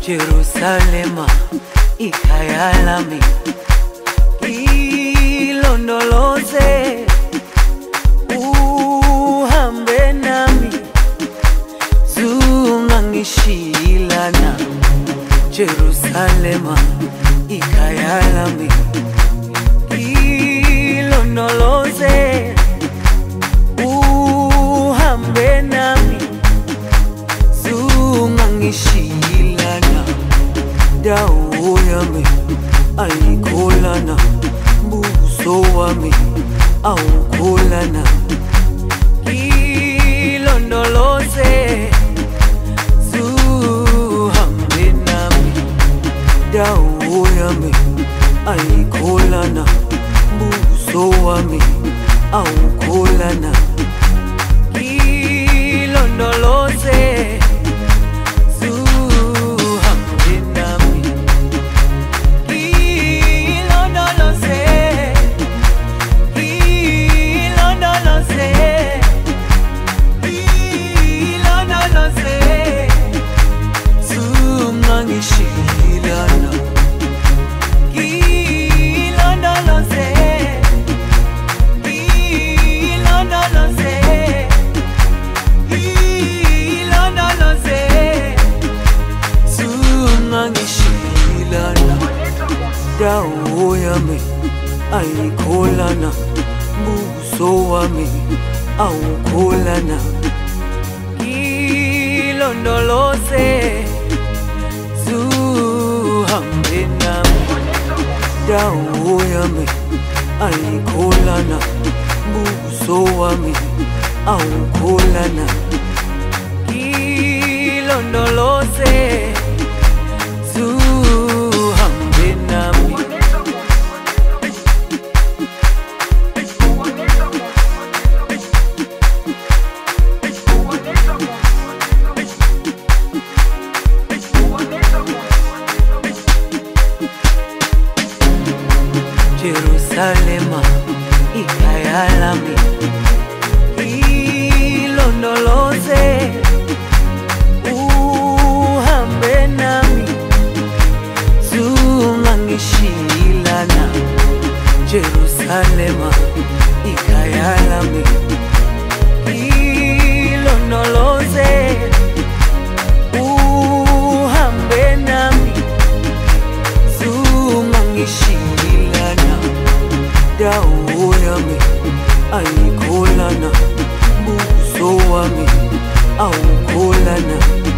Jerusalema ikhaya lami, ilondoloze uhambe nami, zungangishilana. Jerusalema ikhaya lami, ilondoloze uhambe nami, zungangishilana. Dawo yami ayikholana, buso wami awukholana. Ilondoloze zuhambe nami. Dawo yami ayikholana, buso wami awukholana. Ilondoloze dawo yami ayikholana, buso wami awukholana. Ilondoloze zuhambe nami. Dawo yami ayikholana, buso wami awukholana. Ilondoloze zuhambe nami. Jerusalema ikhaya lami, ilondoloze uhambe nami, zungangishilana. Jerusalema ikhaya lami, ilondoloze uhambe nami, zungangishilana. Dawo yami ayikholana, buso wami awukholana.